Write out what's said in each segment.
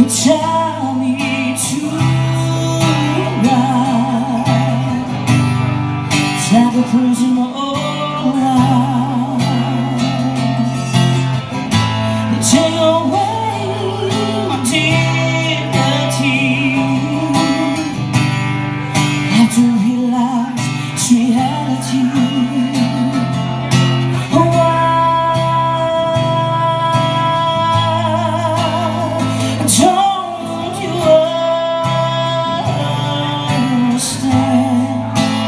tell me to ride, like a prisoner alive. They take away my dignity. Have to realize it's reality. Don't you understand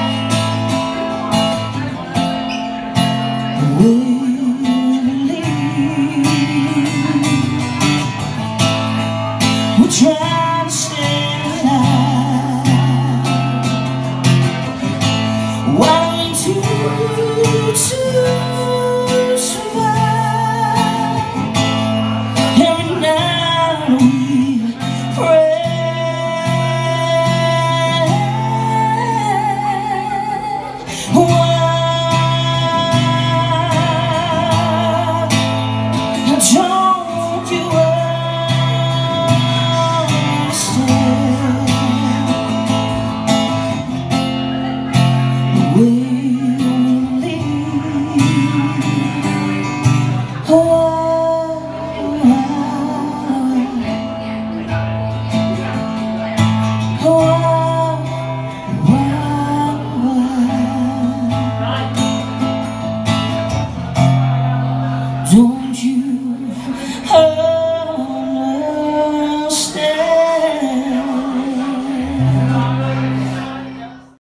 the way we believe? We're trying to stay alive. Why don't you survive? Every night we